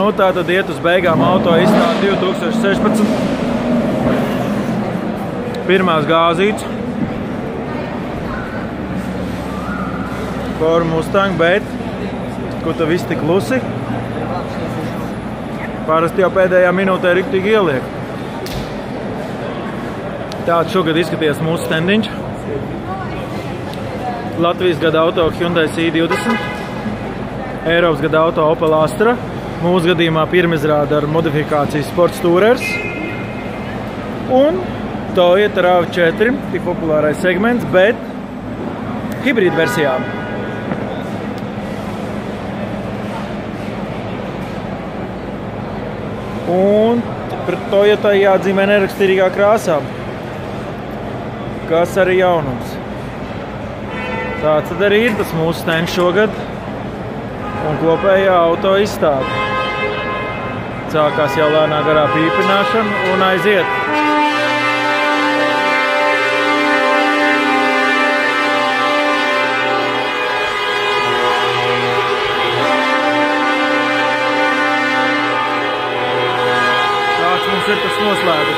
Nu, tā tad iet uz beigām auto izstāde 2016. Pirmās gāzītes. Ford Mustang, bet ko tā viss tik klusi? Parasti jau pēdējā minūtē riktīgi ieliek. Tāds šogad izskaties mūsu standiņš. Latvijas gada auto Hyundai i20. Eiropas gada auto Opel Astra. Mūsu gadījumā pirmizrāda ar modifikāciju Sports Tourers. Un Toyota RAV4, tik populārais segments, bet hibrīda versijām. Un pret Toyotai jāatzīmē neraksturīgā krāsā, kas arī jaunums. Tāds tad arī ir tas mūsu stands šogad un kopējā auto izstāde. Sākās jau lēnā garā pīpināšana un aiziet. Tāds mums ir tas noslēgums.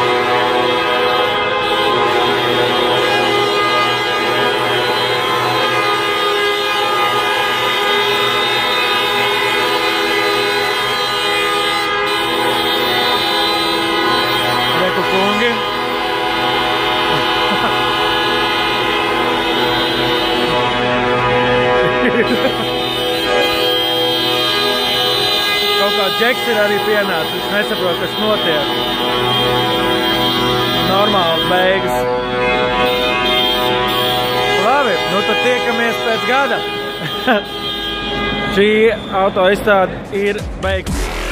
Kungi. Kaut kā džeks ir arī pienācis, viņš nesaprot, kas notiek. Normāls beigas. Labi, nu tad tiekamies pēc gada. Šī auto izstāde ir beigta.